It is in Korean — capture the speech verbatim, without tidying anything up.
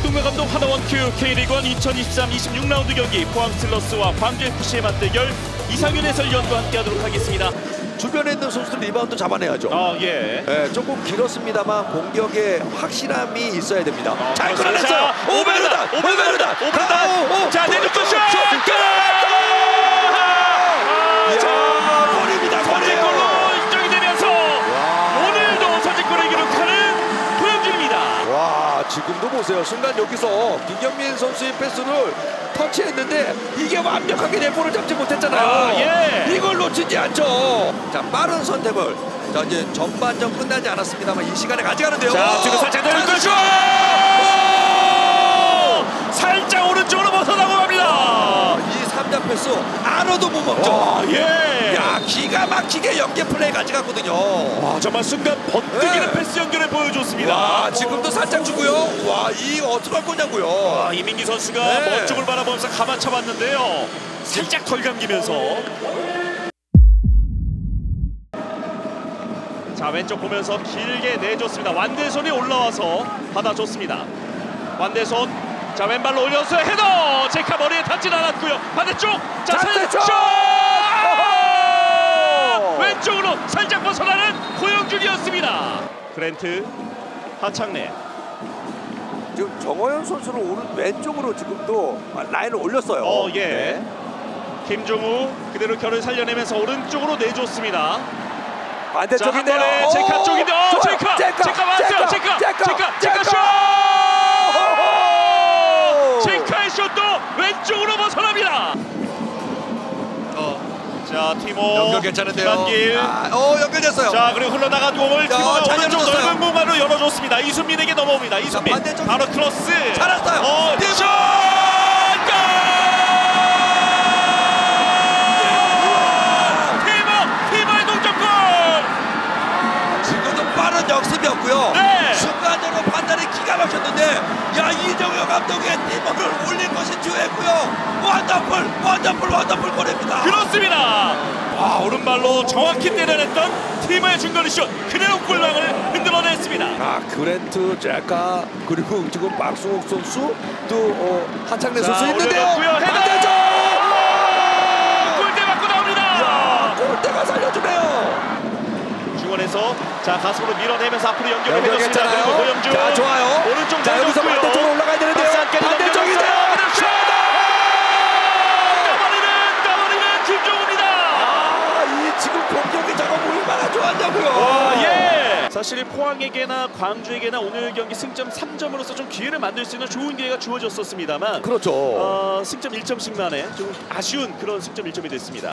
박동규 감독 하나원큐 K리그일 이천이십삼 이십육 라운드 경기 포항 스틸러스와 광주에프씨의 맞대결 이상윤 해설위원과 함께하도록 하겠습니다. 주변에 있는 선수들 리바운드 잡아내야죠. 아, 예. 네, 조금 길었습니다만 공격에 확실함이 있어야 됩니다. 어, 잘 그렇습니다. 끌어냈어요. 자, 오베르단, 오베르단, 오베르단. 자, 내줬고 슛! 자, 골입니다. 선제골로 인정이 되면서 오늘도 선제골을 기록하는 도영준입니다. 와, 지금도 보세요. 순간 여기서 김경민 선수의 패스를 터치했는데 이게 완벽하게 내 볼을 잡지 못했잖아요. 아, 예. 이걸 놓치지 않죠. 자, 빠른 선택을. 자, 이제 전반전 끝나지 않았습니다만 이 시간에 가져가는데요. 자, 뒤로 살짝 내렸고 슛! 살짝 오른쪽으로 벗어나고 갑니다. 이 삼 점 패스 안어도 못 먹죠. 와, 예. 야, 기가 막히게 연계 플레이 가져갔거든요. 와, 정말 순간 번뜩이는 네. 패스 연결을 보여줬습니다. 와, 지금도 살짝 주고요. 와, 이 어떡할 거냐고요. 와, 이민기 선수가 네. 먼 쪽을 바라보면서 가만 쳐봤는데요. 살짝 덜 감기면서. 자, 왼쪽 보면서 길게 내줬습니다. 완대손이 올라와서 받아줬습니다. 완대손. 자, 왼발로 올려서 헤더! 제카 머리에 닿진 않았고요. 반대쪽! 자, 반대쪽! 슛! 왼쪽으로 살짝 벗어나는 고영준이었습니다. 그랜트, 하창래. 지금 정호연 선수는 오른 왼쪽으로 지금도 라인을 올렸어요. 어, 예. 네. 김종우 그대로 결을 살려내면서 오른쪽으로 내줬습니다. 반대쪽인데요. 자, 한 번에 제카 쪽인데, 어, 제카! 제카, 제카 맞았어요! 제카! 제카! 제카 슛! 제카의 슛도 왼쪽으로 벗어납니다. 어, 자, 티모 연결 괜찮은데요. 김한길. 아, 어, 연결됐어요. 자, 그리고 흘러나간 공을 자, 티모가 잘 오른쪽 열어줬어요. 넓은 공간으로 열어줬습니다. 이순민에게 넘어옵니다. 이순민 반대쪽. 바로 크로스. 잘했어요. 어, 티모! 슛! 빠른 역습이었고요. 네. 순간적으로 판단이 기가 막혔는데, 야, 이정효 감독의 팀원을 올린 것이 주요했고요. 원더풀, 원더풀, 원더풀 골입니다. 그렇습니다. 와, 오른발로 정확히 때려냈던 팀의 중거리 슛 그대로 골망을 흔들어냈습니다. 아, 그랜트, 제카, 그리고 지금 박승욱 선수, 또 어, 하창래 선수 있는데요. 반대쪽! 골대 맞고 나옵니다. 야, 골대가 살려주네요. 중원에서 자, 가슴으로 밀어내면서 앞으로 연결을 연결 해줬습니다. 괜찮아요. 그리고 고영준. 자, 좋아요. 오른쪽 자, 여기서 내줬고요. 반대쪽으로 올라가야 되는데요. 반대쪽인데요. 떠버리는 떠버리는 김종우입니다. 아, 이 지금 공격이 저거 얼마나 좋았냐고요. 와, 예. 사실 포항에게나 광주에게나 오늘 경기 승점 삼 점으로서 좀 기회를 만들 수 있는 좋은 기회가 주어졌었습니다만, 그렇죠. 어, 승점 일 점씩만에 좀 아쉬운 그런 승점 일 점이 됐습니다.